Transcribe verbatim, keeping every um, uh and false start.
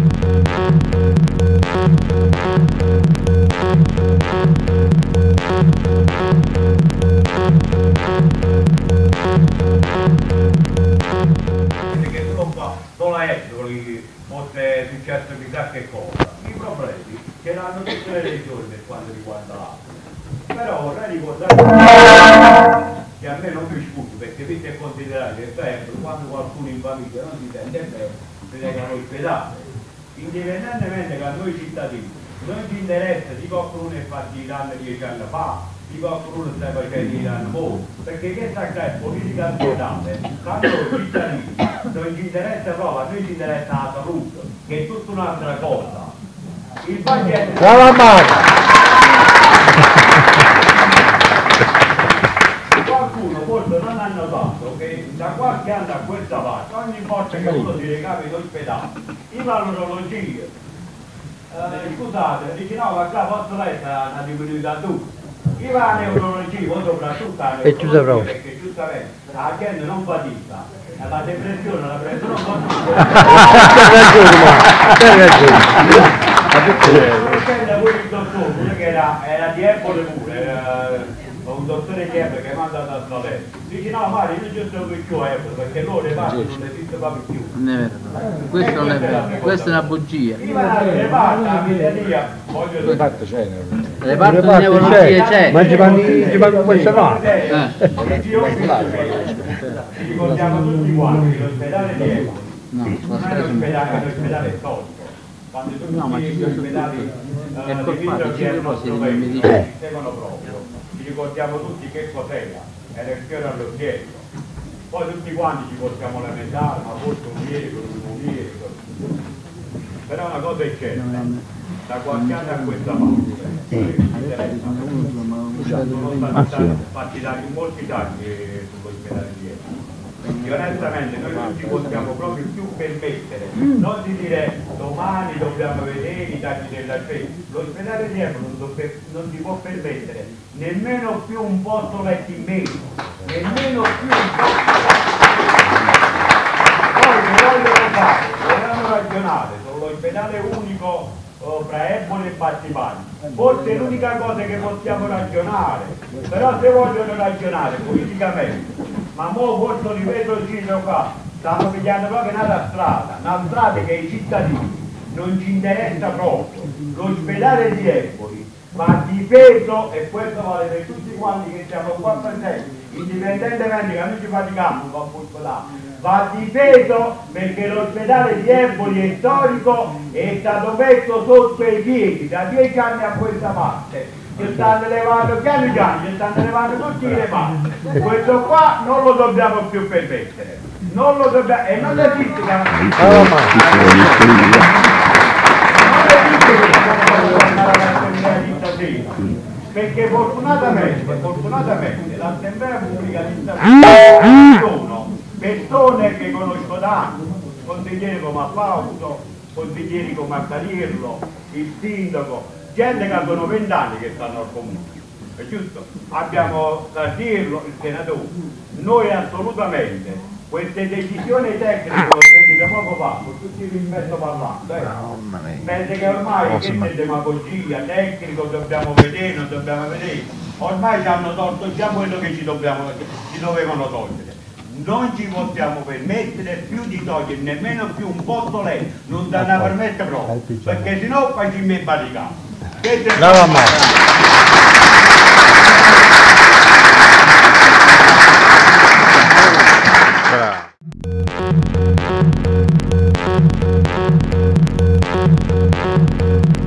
fosse successo chissà che cosa. I problemi ce l'hanno tutte le regioni per quanto riguarda l'acqua. Però vorrei ricordare che a me non mi scuso, perché vi è considerato che sempre quando qualcuno in famiglia non si sente bene, si reca all'ospedale. Indipendentemente che a noi cittadini non ci interessa di qualcuno è fatto i danni dieci anni fa, di qualcuno sta facendo i danni ora, perché questa è politica ambientale, quando noi cittadini non ci interessa proprio, a noi ci interessa la salute, che è tutta un'altra cosa. Il paziente... Qualcuno forse non ha notato che da qualche anno a questa parte, ogni volta che uno si recava in ospedale, in valorologia, eh, scusate, dice no, ma qua vostra letta ha diminuito a tutto. I va a neurologia, soprattutto a neurologia, perché giustamente la gente non fatica, la depressione, la pressione non fatica. C'è ragione, c'è pure il dottore, che era, era di Empoli pure, era un dottore di Empoli che mi ha mandato a Salerno. Dice no Mario, io ci sto più a Empoli, perché loro le parti non esiste proprio più. Non è vero, questo non è vero, questa è una bugia. Le parti, la miseria, voglio dire. le parti c'è. Le parti di neurologia c'è. Ma ci vanno queste parti. Ci ricordiamo tutti quanti l'ospedale di Empoli. No, non è l'ospedale storico. Quando tutti no, ma gli ospedali è colpato, ci erano mi esistevano proprio. Ci ricordiamo tutti che cos'era, era il fiore all'occhiello. Poi tutti quanti ci possiamo lamentare, ma forse un ieri, un ieri. Però una cosa è certa, da qualche anno a questa parte, sono stati fatti dati molti tagli sull'ospedale di Empoli. E onestamente noi non ci possiamo proprio più permettere, non di dire domani dobbiamo vedere i tagli della spesa. L'ospedale di Empoli non, non si può permettere nemmeno più un posto letto in meno, nemmeno più un posto letto in meno. Poi che vogliono fare, vogliamo ragionare sull'ospedale unico oh, fra Empoli e Battipaglia. Forse è l'unica cosa che possiamo ragionare, però se vogliono ragionare politicamente, ma mo forse ripeto il giro qua, stanno pigliando proprio un'altra strada, una strada che ai cittadini non ci interessa proprio. L'ospedale di Empoli va difeso, e questo vale per tutti quanti che siamo qua presenti, indipendentemente che noi ci fatichiamo un po' là, va difeso perché l'ospedale di Empoli è storico e è stato messo sotto i piedi da dieci anni a questa parte. Ci stanno levando piano piano, ci stanno levando tutti i reparti. Questo qua non lo dobbiamo più permettere. Non lo dobbiamo, e non esiste che non esiste che possiamo tornare all'assemblea di stasera. Perché fortunatamente, fortunatamente l'assemblea pubblica di stasera sono persone che conosco da anni, consiglieri come Fausto, consiglieri come Attaliello, il sindaco, gente che hanno vent'anni che stanno al comune, è giusto? Abbiamo Tardiello, il senatore. Noi assolutamente queste decisioni tecniche che ho sentito poco fa, con tutti i rispetto parlando, eh, penso che ormai che è demagogia, tecnico, dobbiamo vedere, non dobbiamo vedere, ormai ci hanno tolto già quello che ci, dobbiamo, ci dovevano togliere. Non ci possiamo permettere più di togliere nemmeno più un posto letto, non se ne permette proprio, perché sennò poi ci imbarichiamo. Brava Brava.